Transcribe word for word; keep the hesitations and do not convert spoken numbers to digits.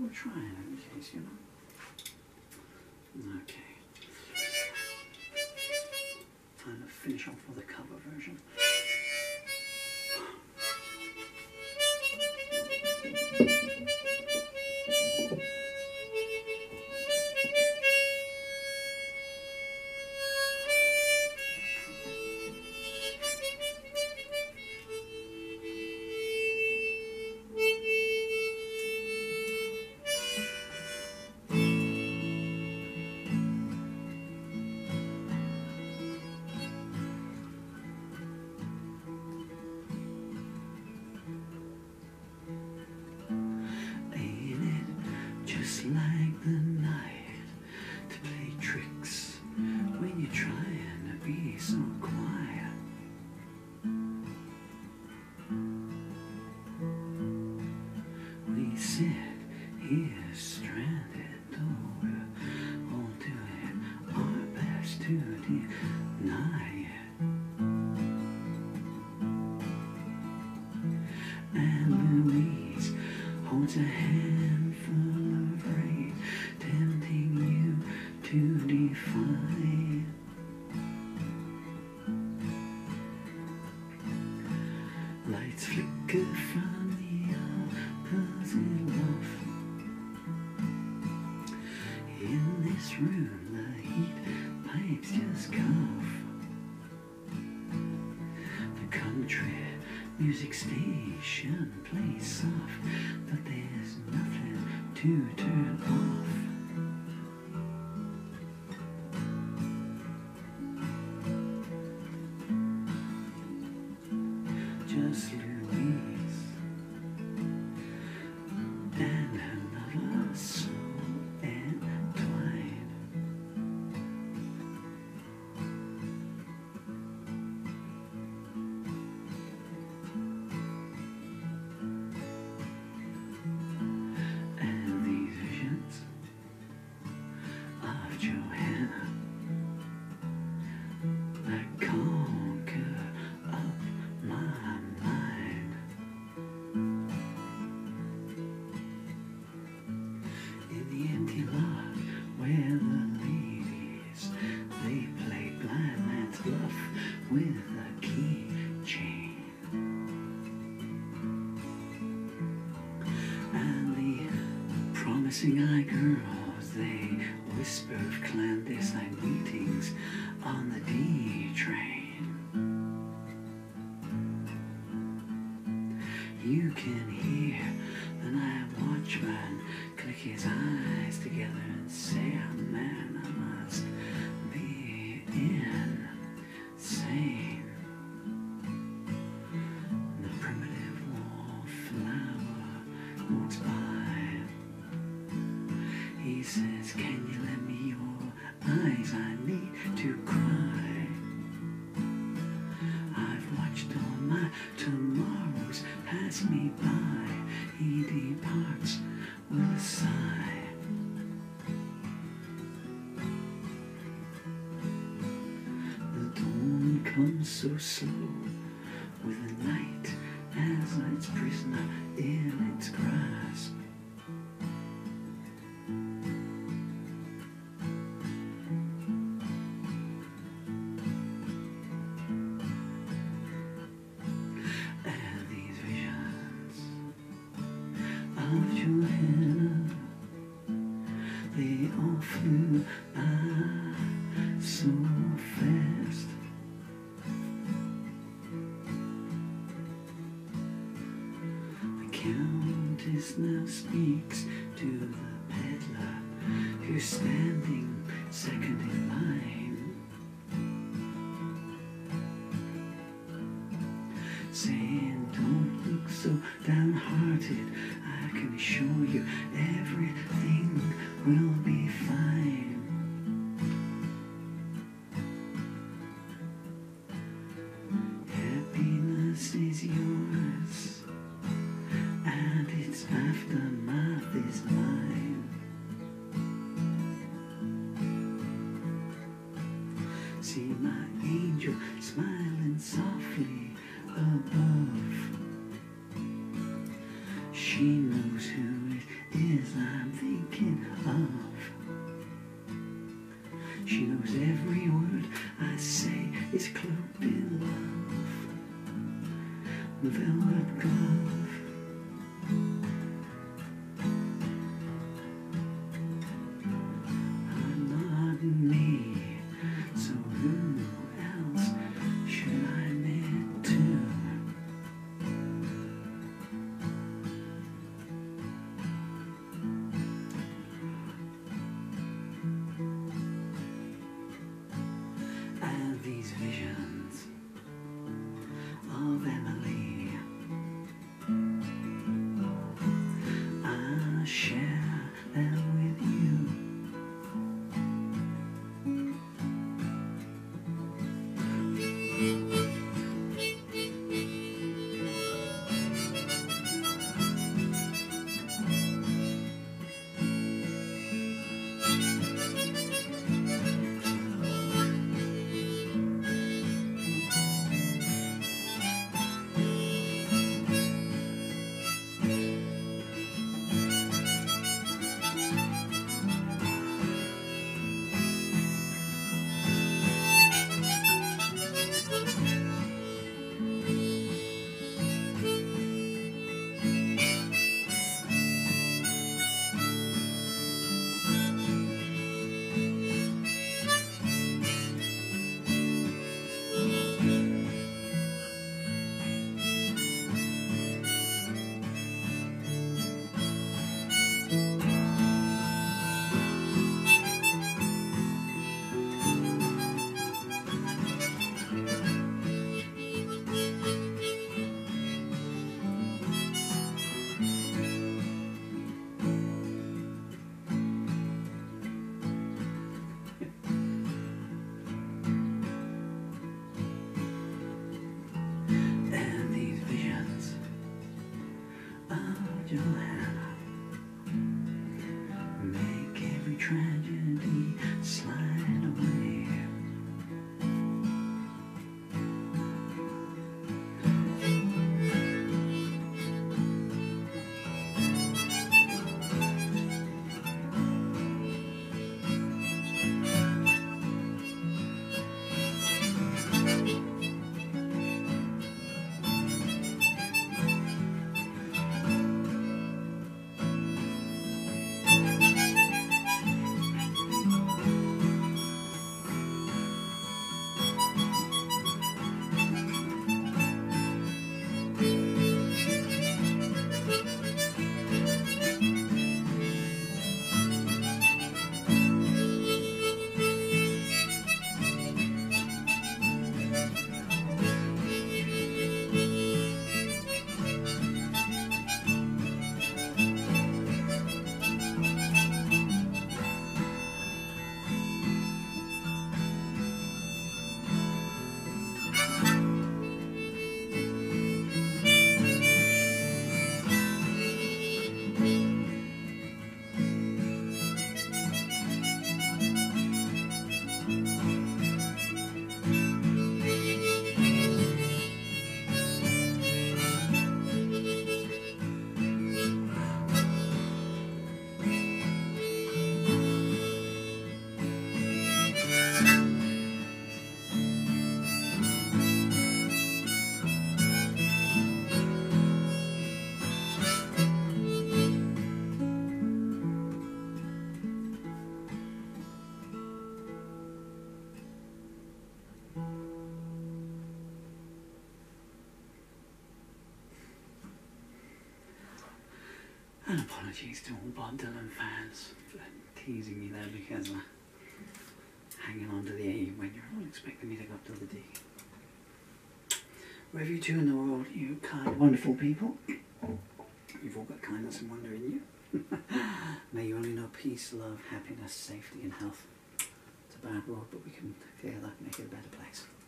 we'll try it in case, you know. Okay. Time to finish off with the cover version. Like the night to play tricks when you're trying to be so quiet. We sit here stranded, though we're all doing our best to deny it. And Louise holds a handful of rain, tempting you to defy. Lights flicker from the opposite loft. In this room, the heat pipes just cough. The country music station plays soft, but there's nothing to turn off. Just Louise and another soul entwined. And these visions of Johanna that conquer up my mind. In the empty lot where the ladies, they play blind man's bluff with a keychain. And the promising eye girls, they whisper of clandestine meetings on the D train. You can hear the night watchman click his eyes together and say, oh, man, I must be insane. The primitive wallflower walks by. He says, can you lend me your eyes? I need to cry. I've watched all my tomorrows pass me by. He departs with a sigh. The dawn comes so slow, with the night as its prisoner in its grasp. Of Johanna, they all flew by so fast. The Countess now speaks to the peddler who's standing second in line, saying, don't look so downhearted. I can assure you everything will be fine. Happiness is yours, and its aftermath is mine. See my angel smiling softly above. She knows who it is I'm thinking of. She knows every word I say is cloaked in love. The velvet glove. I'm not me, so who else should I admit to? And these visions of Emily, I'll share them with you. And these visions of Johanna make every tragedy slide away. And apologies to all Bob Dylan fans for teasing me there because uh, hanging on to the A when you're all expecting me to go up to the D. Wherever you two in the world, you kind, wonderful people, you've all got kindness and wonder in you. May you only know peace, love, happiness, safety and health. It's a bad world, but we can together make it a better place.